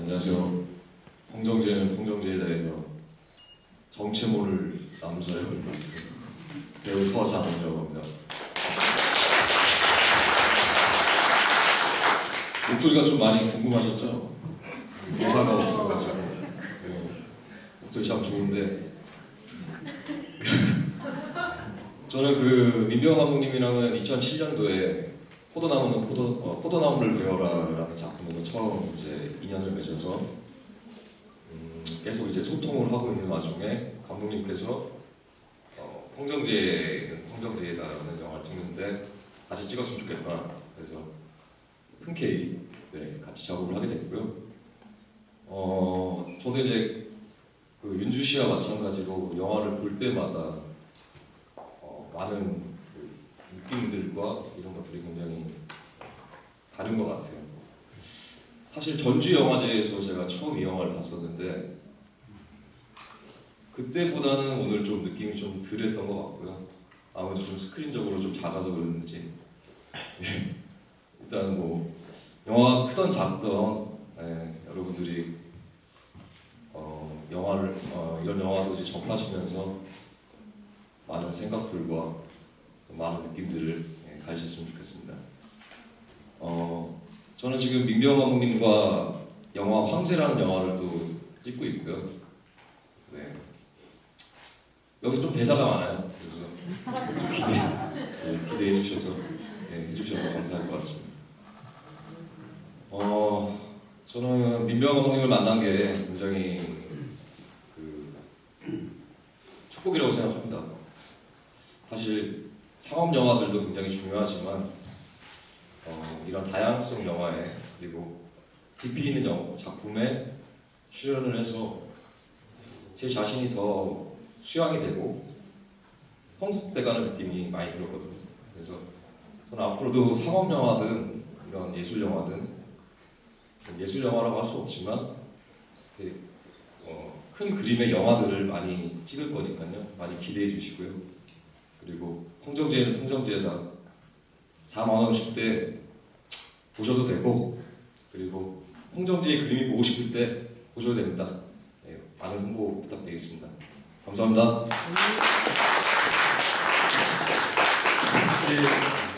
안녕하세요. 홍정재는 홍정재에 대해서 정체모를 남자의 배우 서장훈이라고 합니다. 목소리가 좀 많이 궁금하셨죠? 대사가 없어가지고 목소리 참 좋은데 저는 그 민병헌 감독님이랑은 2007년도에 포도나무를 베어라라는 작품으로 처음 이제 인연을 맺어서 계속 이제 소통을 하고 있는 와중에 감독님께서 홍정재다라는 영화를 찍는데 같이 찍었으면 좋겠다. 그래서 흔쾌히 같이 작업을 하게 됐고요. 저도 이제 그 윤주 씨와 마찬가지로 영화를 볼 때마다 많은 느낌들과 이런 것들이 굉장히 다른 것 같아요. 사실 전주영화제에서 제가 처음 이 영화를 봤었는데 그때보다는 오늘 좀 느낌이 좀 덜했던 것 같고요. 아무래도 좀 스크린적으로 좀 작아서 그런지 일단 뭐 영화가 크던 작던 여러분들이 이런 영화도 이제 접하시면서 많은 생각들과 많은 느낌들을 가지셨으면 좋겠습니다. 저는 지금 민병헌 감독님과 영화 황제라는 영화를 또 찍고 있고요. 여기서 좀 대사가 많아요. 그래서 기대해 주셔서 해주셔서 감사할 것 같습니다. 저는 민병헌 감독님을 만난 게 굉장히 축복이라고 생각합니다. 사실 상업 영화들도 굉장히 중요하지만 이런 다양성 영화에 그리고 깊이 있는 작품에 출연을 해서 제 자신이 더 수양이 되고 성숙돼가는 느낌이 많이 들었거든요. 그래서 저는 앞으로도 상업 영화든 이런 예술 영화든 예술 영화라고 할 수 없지만 큰 그림의 영화들을 많이 찍을 거니까요. 많이 기대해 주시고요. 그리고 홍정재는 홍정재다 4만원씩 때 보셔도 되고 그리고 홍정재의 그림이 보고 싶을 때 보셔도 됩니다. 많은 홍보 부탁드리겠습니다. 감사합니다.